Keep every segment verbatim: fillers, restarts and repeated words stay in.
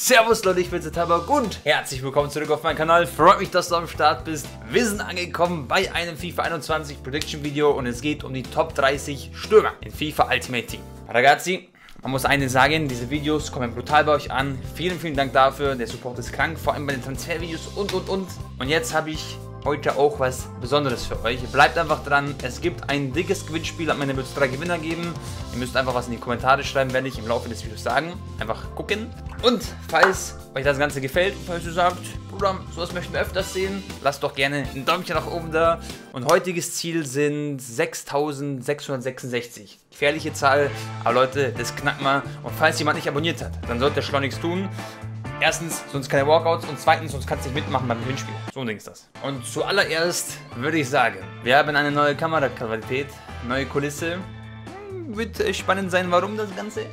Servus Leute, ich bin Tabak und herzlich willkommen zurück auf meinen Kanal. Freut mich, dass du am Start bist. Wir sind angekommen bei einem FIFA einundzwanzig Prediction Video und es geht um die Top dreißig Stürmer in FIFA Ultimate Team. Ragazzi, man muss eines sagen, diese Videos kommen brutal bei euch an. Vielen, vielen Dank dafür. Der Support ist krank, vor allem bei den Transfervideos und und und. Und jetzt habe ich heute auch was Besonderes für euch. Bleibt einfach dran. Es gibt ein dickes Gewinnspiel. Am Ende wird es drei Gewinner geben. Ihr müsst einfach was in die Kommentare schreiben, werde ich im Laufe des Videos sagen. Einfach gucken. Und falls euch das Ganze gefällt, falls ihr sagt, Bruder, sowas möchten wir öfters sehen, lasst doch gerne ein Däumchen nach oben da. Und heutiges Ziel sind sechstausendsechshundertsechsundsechzig. Gefährliche Zahl, aber Leute, das knackt mal. Und falls jemand nicht abonniert hat, dann sollte er schleunigst tun. Erstens, sonst keine Walkouts und zweitens, sonst kannst du nicht mitmachen beim Gewinnspiel. So ein Ding ist das. Und zuallererst würde ich sagen, wir haben eine neue Kameraqualität, neue Kulisse. Wird spannend sein, warum das Ganze.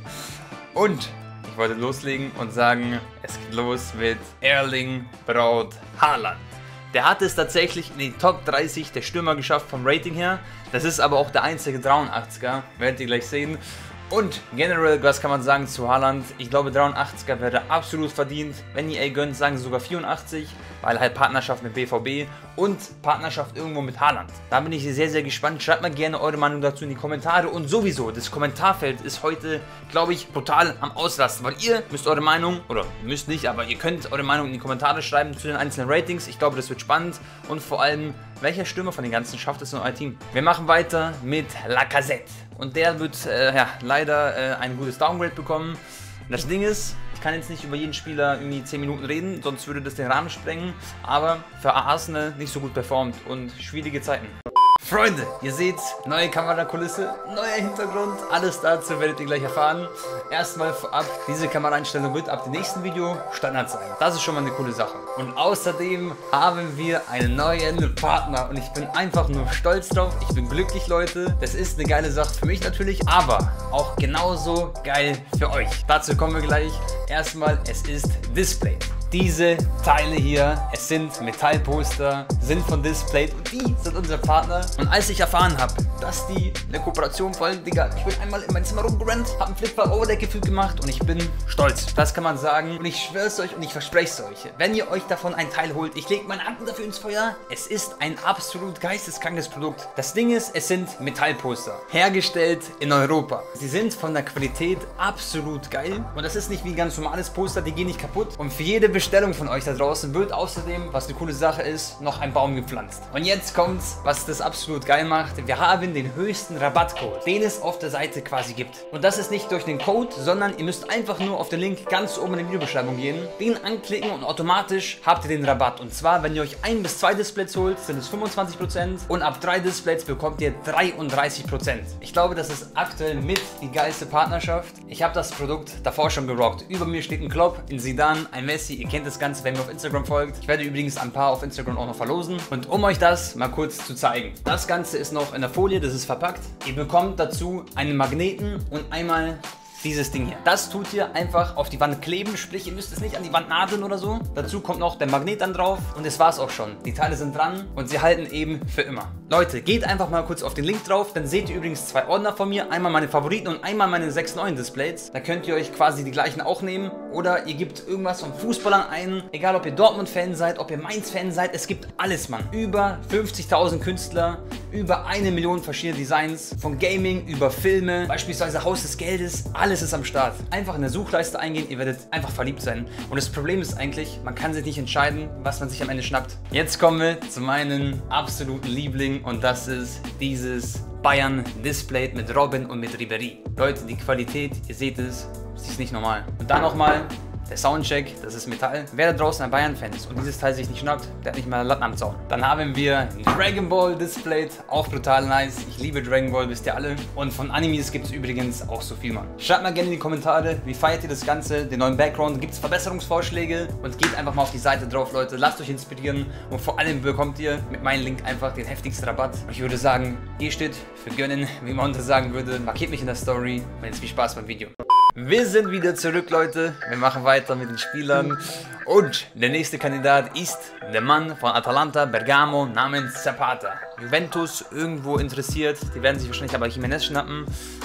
Und ich wollte loslegen und sagen, es geht los mit Erling Braut Haaland. Der hat es tatsächlich in die Top dreißig der Stürmer geschafft vom Rating her. Das ist aber auch der einzige dreiundachtziger, werdet ihr gleich sehen. Und generell, was kann man sagen zu Haaland? Ich glaube, dreiundachtziger wäre absolut verdient. Wenn ihr ihn gönnt, sagen sie sogar vierundachtzig, weil halt Partnerschaft mit B V B und Partnerschaft irgendwo mit Haaland. Da bin ich sehr, sehr gespannt. Schreibt mal gerne eure Meinung dazu in die Kommentare. Und sowieso, das Kommentarfeld ist heute, glaube ich, brutal am Ausrasten, weil ihr müsst eure Meinung, oder müsst nicht, aber ihr könnt eure Meinung in die Kommentare schreiben zu den einzelnen Ratings. Ich glaube, das wird spannend. Und vor allem, welcher Stürmer von den ganzen schafft es in euer Team? Wir machen weiter mit Lacazette. Und der wird äh, ja, leider äh, ein gutes Downgrade bekommen. Das Ding ist, ich kann jetzt nicht über jeden Spieler irgendwie zehn Minuten reden, sonst würde das den Rahmen sprengen. Aber für Arsenal nicht so gut performt und schwierige Zeiten. Freunde, ihr seht, neue Kamerakulisse, neuer Hintergrund, alles dazu werdet ihr gleich erfahren. Erstmal vorab, diese Kameraeinstellung wird ab dem nächsten Video Standard sein. Das ist schon mal eine coole Sache. Und außerdem haben wir einen neuen Partner und ich bin einfach nur stolz drauf. Ich bin glücklich, Leute. Das ist eine geile Sache für mich natürlich, aber auch genauso geil für euch. Dazu kommen wir gleich. Erstmal, es ist Display. Diese Teile hier, es sind Metallposter, sind von Display und die sind unser Partner. Und als ich erfahren habe, dass die eine Kooperation wollen, Digga, ich bin einmal in mein Zimmer rumgerannt, habe einen Flipper over der Gefühl gemacht und ich bin stolz. Das kann man sagen und ich schwöre es euch und ich verspreche es euch. Wenn ihr euch davon ein Teil holt, ich lege meine Hand dafür ins Feuer, es ist ein absolut geisteskrankes Produkt. Das Ding ist, es sind Metallposter, hergestellt in Europa. Sie sind von der Qualität absolut geil und das ist nicht wie ein ganz normales Poster, die gehen nicht kaputt. Und für jede Bestellung von euch da draußen wird außerdem, was eine coole Sache ist, noch ein Baum gepflanzt. Und jetzt kommt's, was das absolut geil macht. Wir haben den höchsten Rabattcode, den es auf der Seite quasi gibt. Und das ist nicht durch den Code, sondern ihr müsst einfach nur auf den Link ganz oben in der Videobeschreibung gehen, den anklicken und automatisch habt ihr den Rabatt. Und zwar, wenn ihr euch ein bis zwei Displays holt, sind es fünfundzwanzig Prozent und ab drei Displays bekommt ihr dreiunddreißig Prozent. Ich glaube, das ist aktuell mit die geilste Partnerschaft. Ich habe das Produkt davor schon gerockt. Über mir steht ein Klopp, ein Zidane, ein Messi. Ihr kennt das Ganze, wenn ihr mir auf Instagram folgt. Ich werde übrigens ein paar auf Instagram auch noch verlosen. Und um euch das mal kurz zu zeigen. Das Ganze ist noch in der Folie, das ist verpackt. Ihr bekommt dazu einen Magneten und einmal dieses Ding hier. Das tut ihr einfach auf die Wand kleben, sprich ihr müsst es nicht an die Wand nadeln oder so. Dazu kommt noch der Magnet dann drauf und das war's auch schon. Die Teile sind dran und sie halten eben für immer. Leute, geht einfach mal kurz auf den Link drauf, dann seht ihr übrigens zwei Ordner von mir, einmal meine Favoriten und einmal meine sechs neuen Displays. Da könnt ihr euch quasi die gleichen auch nehmen oder ihr gebt irgendwas von Fußballern ein, egal ob ihr Dortmund-Fan seid, ob ihr Mainz-Fan seid, es gibt alles, Mann. Über fünfzigtausend Künstler, über eine Million verschiedene Designs, von Gaming über Filme, beispielsweise Haus des Geldes, alles ist am Start. Einfach in der Suchleiste eingehen, ihr werdet einfach verliebt sein. Und das Problem ist eigentlich, man kann sich nicht entscheiden, was man sich am Ende schnappt. Jetzt kommen wir zu meinem absoluten Liebling und das ist dieses Bayern Display mit Robben und mit Ribéry. Leute, die Qualität, ihr seht es, sie ist nicht normal. Und dann nochmal der Soundcheck, das ist Metall. Wer da draußen ein Bayern-Fan ist und dieses Teil sich nicht schnappt, der hat nicht mal Latten am Zaun. Dann haben wir ein Dragon Ball Display, auch brutal nice. Ich liebe Dragon Ball, wisst ihr alle. Und von Animes gibt es übrigens auch so viel, Mann. Schreibt mal gerne in die Kommentare, wie feiert ihr das Ganze, den neuen Background, gibt es Verbesserungsvorschläge und geht einfach mal auf die Seite drauf, Leute. Lasst euch inspirieren und vor allem bekommt ihr mit meinem Link einfach den heftigsten Rabatt. Und ich würde sagen, ihr steht für gönnen, wie man unter sagen würde. Markiert mich in der Story und jetzt viel Spaß beim Video. Wir sind wieder zurück, Leute. Wir machen weiter mit den Spielern. Und der nächste Kandidat ist der Mann von Atalanta Bergamo namens Zapata. Juventus irgendwo interessiert. Die werden sich wahrscheinlich aber Jimenez schnappen.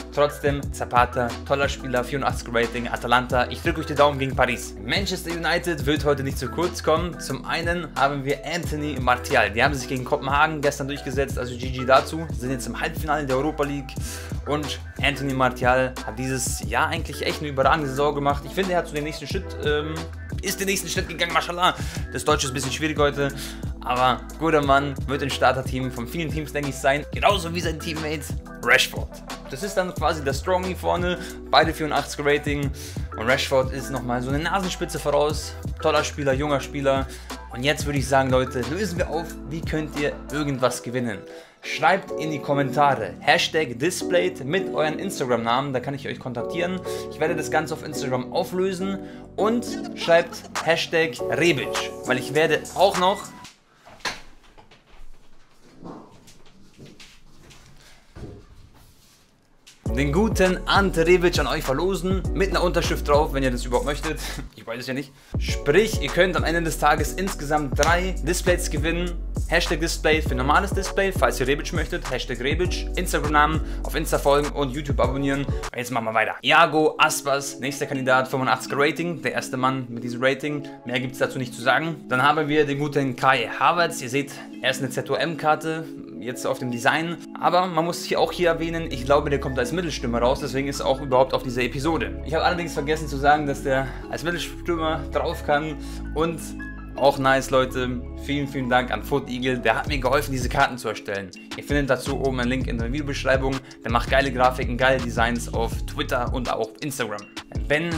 Trotzdem, Zapata, toller Spieler, vierundachtziger Rating, Atalanta. Ich drücke euch die Daumen gegen Paris. Manchester United wird heute nicht zu kurz kommen. Zum einen haben wir Anthony Martial. Die haben sich gegen Kopenhagen gestern durchgesetzt, also G G dazu. Sie sind jetzt im Halbfinale der Europa League. Und Anthony Martial hat dieses Jahr eigentlich echt eine überragende Saison gemacht. Ich finde, er hat so den nächsten Schritt, ähm, ist den nächsten Schritt gegangen, mashallah. Das Deutsche ist ein bisschen schwierig heute. Aber guter Mann, wird im Starterteam von vielen Teams, denke ich, sein. Genauso wie sein Teammate Rashford. Das ist dann quasi der Strongy vorne, beide vierundachtziger Rating. Und Rashford ist nochmal so eine Nasenspitze voraus. Toller Spieler, junger Spieler. Und jetzt würde ich sagen, Leute, lösen wir auf, wie könnt ihr irgendwas gewinnen? Schreibt in die Kommentare Hashtag Displayed mit euren Instagram-Namen, da kann ich euch kontaktieren. Ich werde das Ganze auf Instagram auflösen und schreibt Hashtag Rebic, weil ich werde auch noch den guten Ante Rebic an euch verlosen, mit einer Unterschrift drauf, wenn ihr das überhaupt möchtet. Ich weiß es ja nicht. Sprich, ihr könnt am Ende des Tages insgesamt drei Displays gewinnen. Hashtag Display für normales Display, falls ihr Rebic möchtet. Hashtag Rebic, Instagram-Namen, auf Insta folgen und YouTube abonnieren. Und jetzt machen wir weiter. Iago Aspas, nächster Kandidat, fünfundachtziger Rating. Der erste Mann mit diesem Rating. Mehr gibt es dazu nicht zu sagen. Dann haben wir den guten Kai Havertz. Ihr seht, er ist eine Z O M-Karte. Jetzt auf dem Design, aber man muss hier auch hier erwähnen, ich glaube, der kommt als Mittelstürmer raus, deswegen ist er auch überhaupt auf dieser Episode. Ich habe allerdings vergessen zu sagen, dass der als Mittelstürmer drauf kann und auch nice, Leute, vielen, vielen Dank an Foot Eagle, der hat mir geholfen, diese Karten zu erstellen. Ihr findet dazu oben einen Link in der Videobeschreibung, der macht geile Grafiken, geile Designs auf Twitter und auch Instagram. Ben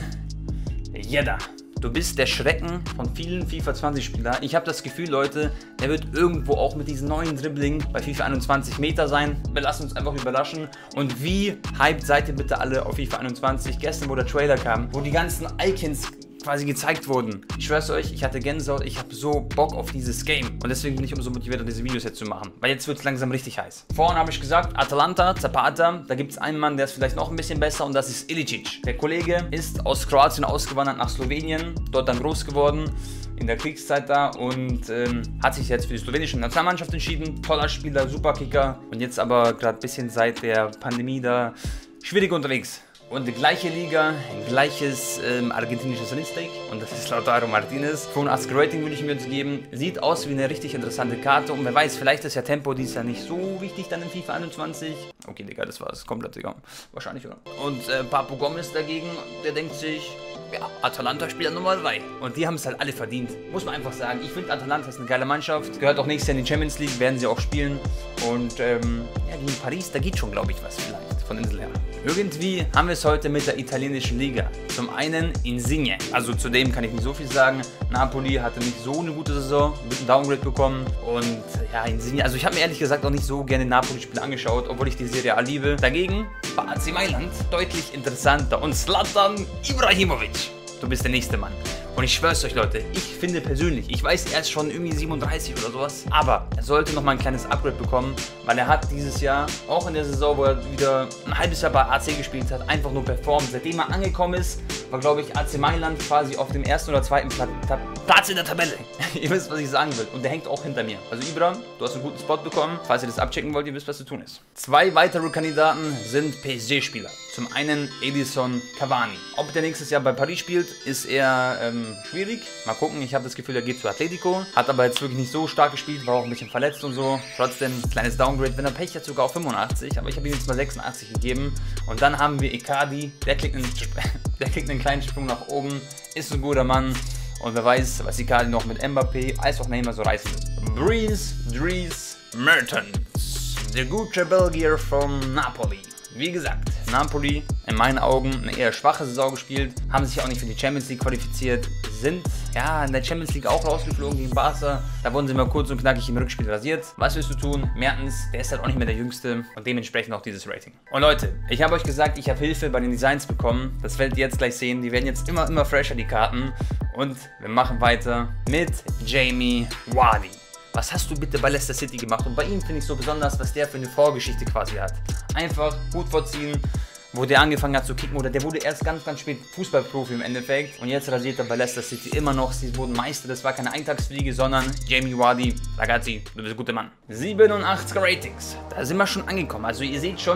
Yedda. Du bist der Schrecken von vielen FIFA zwanzig Spielern. Ich habe das Gefühl, Leute, der wird irgendwo auch mit diesem neuen Dribbling bei FIFA einundzwanzig Meter sein. Wir lassen uns einfach überraschen. Und wie hyped seid ihr bitte alle auf FIFA einundzwanzig? Gestern, wo der Trailer kam, wo die ganzen Icons quasi gezeigt wurden. Ich schwör's euch, ich hatte Gänsehaut, ich habe so Bock auf dieses Game. Und deswegen bin ich umso motivierter, diese Videos jetzt zu machen. Weil jetzt wird es langsam richtig heiß. Vorhin habe ich gesagt, Atalanta, Zapata, da gibt es einen Mann, der ist vielleicht noch ein bisschen besser und das ist Ilicic. Der Kollege ist aus Kroatien ausgewandert nach Slowenien, dort dann groß geworden, in der Kriegszeit da und ähm, hat sich jetzt für die slowenische Nationalmannschaft entschieden. Toller Spieler, super Kicker und jetzt aber gerade ein bisschen seit der Pandemie da schwierig unterwegs. Und die gleiche Liga, gleiches ähm, argentinisches Rindsteak und das ist Lautaro Martinez. fünfundachtziger Rating würde ich mir jetzt geben. Sieht aus wie eine richtig interessante Karte und wer weiß, vielleicht ist ja Tempo dies ja nicht so wichtig dann in FIFA einundzwanzig. Okay, Digga, das war es komplett, Digga. Wahrscheinlich, oder? Und äh, Papu Gomez dagegen, der denkt sich, ja, Atalanta-Spieler Nummer drei. Und die haben es halt alle verdient. Muss man einfach sagen. Ich finde, Atalanta ist eine geile Mannschaft. Gehört auch nächstes Jahr in die Champions League, werden sie auch spielen. Und ähm, ja, gegen Paris, da geht schon, glaube ich, was vielleicht von Insel her. Irgendwie haben wir es heute mit der italienischen Liga. Zum einen Insigne. Also zu dem kann ich nicht so viel sagen. Napoli hatte nicht so eine gute Saison, ein bisschen Downgrade bekommen. Und ja, Insigne. Also ich habe mir ehrlich gesagt auch nicht so gerne Napoli-Spiele angeschaut, obwohl ich die Serie A liebe. Dagegen war A C Mailand deutlich interessanter. Und Zlatan Ibrahimovic. Du bist der nächste Mann. Und ich schwör's euch, Leute, ich finde persönlich, ich weiß, er ist schon irgendwie siebenunddreißig oder sowas, aber er sollte noch mal ein kleines Upgrade bekommen, weil er hat dieses Jahr, auch in der Saison, wo er wieder ein halbes Jahr bei A C gespielt hat, einfach nur performt. Seitdem er angekommen ist, war, glaube ich, A C Mailand quasi auf dem ersten oder zweiten Pla Ta Platz in der Tabelle. Ihr wisst, was ich sagen will. Und der hängt auch hinter mir. Also Ibra, du hast einen guten Spot bekommen. Falls ihr das abchecken wollt, ihr wisst, was zu tun ist. Zwei weitere Kandidaten sind P S G-Spieler. Zum einen Edinson Cavani. Ob der nächstes Jahr bei Paris spielt, ist eher ähm, schwierig. Mal gucken, ich habe das Gefühl, er geht zu Atletico. Hat aber jetzt wirklich nicht so stark gespielt, war auch ein bisschen verletzt und so. Trotzdem ein kleines Downgrade. Wenn er Pech hat, sogar auf fünfundachtzig. Aber ich habe ihm jetzt mal sechsundachtzig gegeben. Und dann haben wir Icardi. Der kriegt einen, der kriegt einen kleinen Sprung nach oben. Ist ein guter Mann. Und wer weiß, was Icardi noch mit Mbappé als auch Neymar so reißen wird. Dries, Dries Mertens. Der gute Belgier von Napoli. Wie gesagt, Napoli in meinen Augen eine eher schwache Saison gespielt, haben sich auch nicht für die Champions League qualifiziert, sind ja in der Champions League auch rausgeflogen gegen Barca. Da wurden sie mal kurz und knackig im Rückspiel rasiert. Was willst du tun? Mertens, der ist halt auch nicht mehr der Jüngste und dementsprechend auch dieses Rating. Und Leute, ich habe euch gesagt, ich habe Hilfe bei den Designs bekommen. Das werdet ihr jetzt gleich sehen. Die werden jetzt immer, immer fresher, die Karten. Und wir machen weiter mit Jamie Vardy. Was hast du bitte bei Leicester City gemacht? Und bei ihm finde ich so besonders, was der für eine Vorgeschichte quasi hat. Einfach Hut vorziehen, wo der angefangen hat zu kicken, oder der wurde erst ganz, ganz spät Fußballprofi im Endeffekt. Und jetzt rasiert er bei Leicester City immer noch. Sie wurden Meister, das war keine Eintagsfliege, sondern Jamie Vardy, ragazzi, du bist ein guter Mann. siebenundachtziger Ratings, da sind wir schon angekommen. Also ihr seht schon,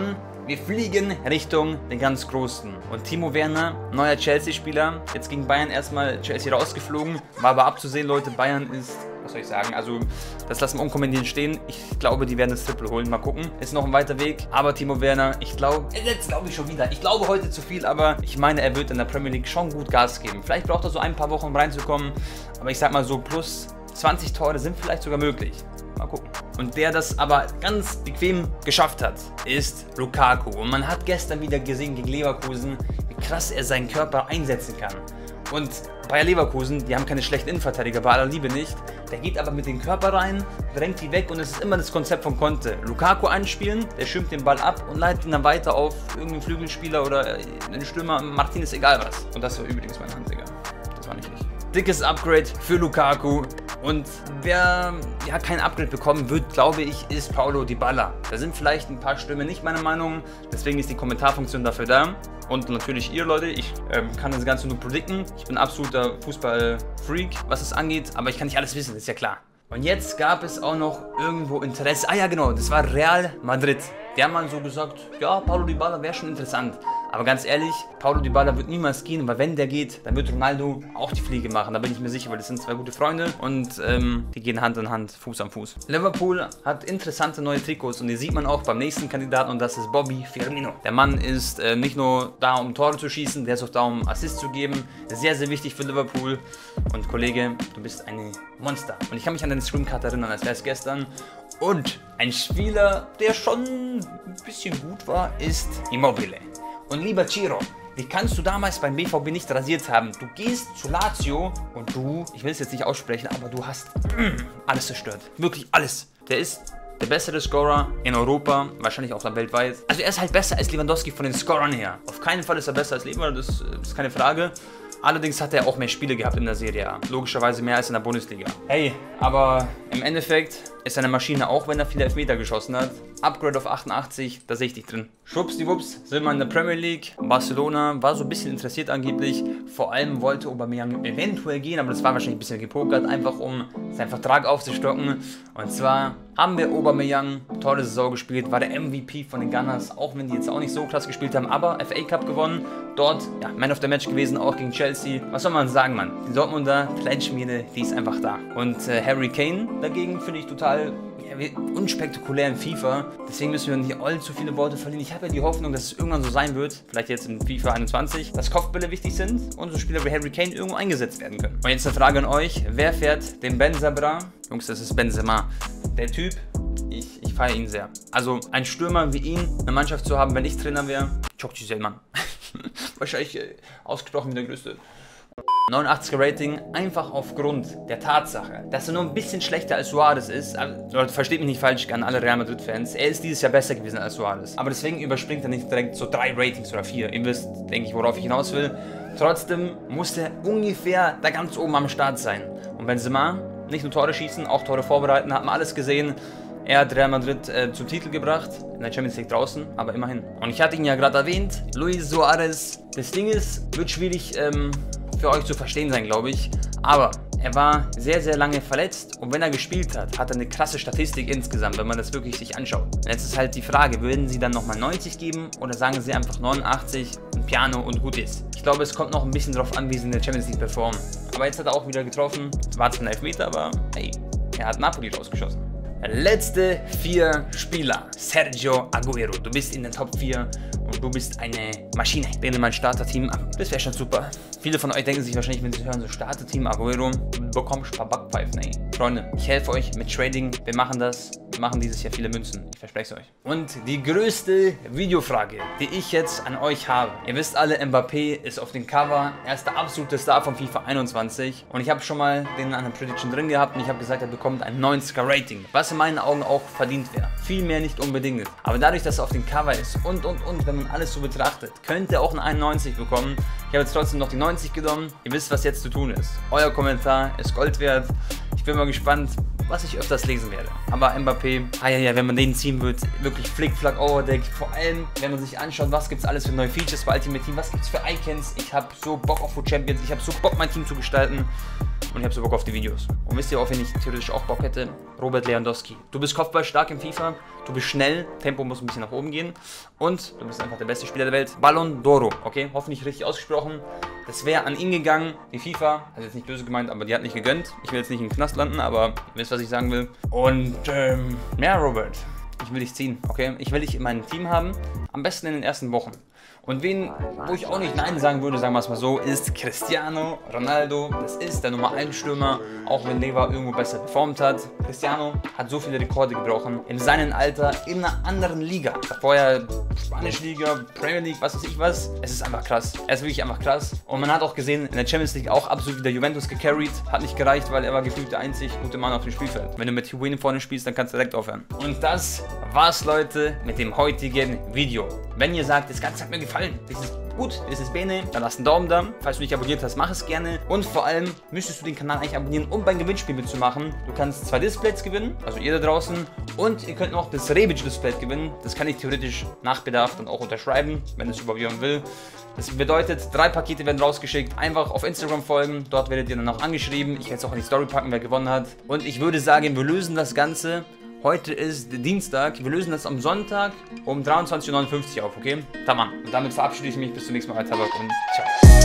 wir fliegen Richtung den ganz Großen. Und Timo Werner, neuer Chelsea-Spieler, jetzt gegen Bayern erstmal Chelsea rausgeflogen, war aber abzusehen, Leute, Bayern ist, was soll ich sagen, also das lassen wir unkommentiert stehen. Ich glaube, die werden das Triple holen, mal gucken. Ist noch ein weiter Weg, aber Timo Werner, ich glaube, jetzt glaube ich schon wieder, ich glaube heute zu viel, aber ich meine, er wird in der Premier League schon gut Gas geben. Vielleicht braucht er so ein paar Wochen, um reinzukommen, aber ich sag mal so, plus zwanzig Tore sind vielleicht sogar möglich. Mal gucken. Und der das aber ganz bequem geschafft hat, ist Lukaku. Und man hat gestern wieder gesehen gegen Leverkusen, wie krass er seinen Körper einsetzen kann. Und Bayer Leverkusen, die haben keine schlechten Innenverteidiger, bei aller Liebe nicht. Der geht aber mit dem Körper rein, drängt die weg und es ist immer das Konzept von Conte. Lukaku anspielen, der schirmt den Ball ab und leitet ihn dann weiter auf irgendeinen Flügelspieler oder einen Stürmer, Martinez, egal was. Und das war übrigens mein Hand, Digga. Das war nicht ich. Dickes Upgrade für Lukaku. Und wer ja kein Upgrade bekommen wird, glaube ich, ist Paulo Dybala. Da sind vielleicht ein paar Stimmen nicht meine Meinung, deswegen ist die Kommentarfunktion dafür da. Und natürlich ihr Leute, ich ähm, kann das Ganze nur predikten. Ich bin absoluter Fußball-Freak, was es angeht, aber ich kann nicht alles wissen, ist ja klar. Und jetzt gab es auch noch irgendwo Interesse. Ah ja genau, das war Real Madrid. Die haben mal so gesagt, ja, Paulo Dybala wäre schon interessant. Aber ganz ehrlich, Paulo Dybala wird niemals gehen, weil wenn der geht, dann wird Ronaldo auch die Fliege machen. Da bin ich mir sicher, weil das sind zwei gute Freunde und ähm, die gehen Hand in Hand, Fuß an Fuß. Liverpool hat interessante neue Trikots und die sieht man auch beim nächsten Kandidaten und das ist Bobby Firmino. Der Mann ist äh, nicht nur da, um Tore zu schießen, der ist auch da, um Assists zu geben. Sehr, sehr wichtig für Liverpool. Und Kollege, du bist ein Monster. Und ich kann mich an deine Screencard erinnern, als wäre es gestern. Und ein Spieler, der schon ein bisschen gut war, ist Immobile. Und lieber Ciro, wie kannst du damals beim B V B nicht rasiert haben? Du gehst zu Lazio und du, ich will es jetzt nicht aussprechen, aber du hast mm, alles zerstört. Wirklich alles. Der ist der bessere Scorer in Europa, wahrscheinlich auch dann weltweit. Also er ist halt besser als Lewandowski von den Scorern her. Auf keinen Fall ist er besser als Lewandowski, das ist keine Frage. Allerdings hat er auch mehr Spiele gehabt in der Serie A. Logischerweise mehr als in der Bundesliga. Hey, aber im Endeffekt ist eine Maschine, auch wenn er viele Elfmeter geschossen hat. Upgrade auf achtundachtzig, da sehe ich dich drin. Schwuppsdiwupps, sind wir in der Premier League. Barcelona war so ein bisschen interessiert angeblich. Vor allem wollte Aubameyang eventuell gehen, aber das war wahrscheinlich ein bisschen gepokert, einfach um seinen Vertrag aufzustocken. Und zwar haben wir Aubameyang, tolle Saison gespielt, war der M V P von den Gunners, auch wenn die jetzt auch nicht so krass gespielt haben, aber F A Cup gewonnen. Dort, ja, Man of the Match gewesen, auch gegen Chelsea. Was soll man sagen, Mann? Die Dortmunder Kleinschmiede, die ist einfach da. Und äh, Harry Kane dagegen finde ich total ja, unspektakulär in FIFA. Deswegen müssen wir nicht allzu viele Worte verlieren. Ich habe ja die Hoffnung, dass es irgendwann so sein wird, vielleicht jetzt in FIFA einundzwanzig, dass Kopfbälle wichtig sind und so Spieler wie Harry Kane irgendwo eingesetzt werden können. Und jetzt eine Frage an euch. Wer fährt den Benzema? Jungs, das ist Benzema. Der Typ, ich, ich feiere ihn sehr. Also ein Stürmer wie ihn in der Mannschaft zu haben, wenn ich Trainer wäre, Chokchi Selman. Wahrscheinlich äh, ausgesprochen wie der größte. neunundachtziger Rating, einfach aufgrund der Tatsache, dass er nur ein bisschen schlechter als Suarez ist. Leute, versteht mich nicht falsch an alle Real Madrid-Fans. Er ist dieses Jahr besser gewesen als Suarez. Aber deswegen überspringt er nicht direkt so drei Ratings oder vier. Ihr wisst, denke ich, worauf ich hinaus will. Trotzdem muss er ungefähr da ganz oben am Start sein. Und Benzema, nicht nur Tore schießen, auch Tore vorbereiten, hat man alles gesehen. Er hat Real Madrid äh, zum Titel gebracht, in der Champions League draußen, aber immerhin. Und ich hatte ihn ja gerade erwähnt, Luis Suarez. Das Ding ist, wird schwierig ähm, für euch zu verstehen sein, glaube ich. Aber er war sehr, sehr lange verletzt und wenn er gespielt hat, hat er eine krasse Statistik insgesamt, wenn man das wirklich sich anschaut. Und jetzt ist halt die Frage, würden sie dann nochmal neunzig geben oder sagen sie einfach neunundachtzig, ein Piano und gut ist. Ich glaube, es kommt noch ein bisschen drauf an, wie sie in der Champions League performen. Aber jetzt hat er auch wieder getroffen, war zwar ein Elfmeter, aber hey, er hat Napoli rausgeschossen. Letzte vier Spieler. Sergio Aguero, du bist in den Top vier und du bist eine Maschine. Wähle mein Starterteam ab. Das wäre schon super. Viele von euch denken sich wahrscheinlich, wenn sie hören, so Starterteam Aguero, du bekommst ein paar Backpfeifen, ey. Freunde, ich helfe euch mit Trading. Wir machen das. Wir machen dieses Jahr viele Münzen. Ich verspreche es euch. Und die größte Videofrage, die ich jetzt an euch habe. Ihr wisst alle, Mbappé ist auf dem Cover. Er ist der absolute Star von FIFA einundzwanzig. Und ich habe schon mal den an der Prediction drin gehabt und ich habe gesagt, er bekommt ein neunziger Rating. Was in meinen Augen auch verdient wäre. Viel mehr nicht unbedingt. Aber dadurch, dass er auf dem Cover ist und und und, wenn man alles so betrachtet, könnte er auch einen einundneunzig bekommen. Ich habe jetzt trotzdem noch die neunzig genommen. Ihr wisst, was jetzt zu tun ist. Euer Kommentar ist Gold wert. Ich bin mal gespannt, was ich öfters lesen werde. Aber Mbappé, ah ja, ja, wenn man den ziehen wird, wirklich Flick-Flack Overdeck. Vor allem, wenn man sich anschaut, was gibt es alles für neue Features bei Ultimate Team, was gibt es für Icons. Ich habe so Bock auf Foot Champions, ich habe so Bock, mein Team zu gestalten. und ich habe so Bock auf die Videos. Und wisst ihr, auf wen ich theoretisch auch Bock hätte? Robert Lewandowski. Du bist kopfballstark im FIFA, du bist schnell, Tempo muss ein bisschen nach oben gehen und du bist einfach der beste Spieler der Welt. Ballon d'Oro, okay? Hoffentlich richtig ausgesprochen. Das wäre an ihn gegangen, die FIFA, also jetzt nicht böse gemeint, aber die hat nicht gegönnt. Ich will jetzt nicht im Knast landen, aber ihr wisst, was ich sagen will. Und, ähm, ja, Robert, ich will dich ziehen, okay? Ich will dich in meinem Team haben, am besten in den ersten Wochen. Und wen, wo ich auch nicht Nein sagen würde, sagen wir es mal so, ist Cristiano Ronaldo. Das ist der Nummer eins Stürmer, auch wenn Lever irgendwo besser performt hat. Cristiano hat so viele Rekorde gebrochen, in seinem Alter, in einer anderen Liga. Vorher Spanische Liga, Premier League, was weiß ich was. Es ist einfach krass. Er ist wirklich einfach krass. Und man hat auch gesehen, in der Champions League auch absolut wieder Juventus gecarried. Hat nicht gereicht, weil er war gefühlt der einzig gute Mann auf dem Spielfeld. Wenn du mit Higuain vorne spielst, dann kannst du direkt aufhören. Und das war's, Leute, mit dem heutigen Video. Wenn ihr sagt, das Ganze hat mir gefallen, das ist gut, das ist bene, dann lasst einen Daumen da. Falls du nicht abonniert hast, mach es gerne. Und vor allem müsstest du den Kanal eigentlich abonnieren, um beim Gewinnspiel mitzumachen. Du kannst zwei Displays gewinnen, also ihr da draußen. Und ihr könnt noch das Rebic Display gewinnen. Das kann ich theoretisch nach Bedarf dann auch unterschreiben, wenn es überhaupt jemand will. Das bedeutet, drei Pakete werden rausgeschickt. Einfach auf Instagram folgen, dort werdet ihr dann auch angeschrieben. Ich werde es auch in die Story packen, wer gewonnen hat. Und ich würde sagen, wir lösen das Ganze. Heute ist Dienstag, wir lösen das am Sonntag um dreiundzwanzig Uhr neunundfünfzig auf, okay? Tamam. Und damit verabschiede ich mich, bis zum nächsten Mal, Tabak und ciao.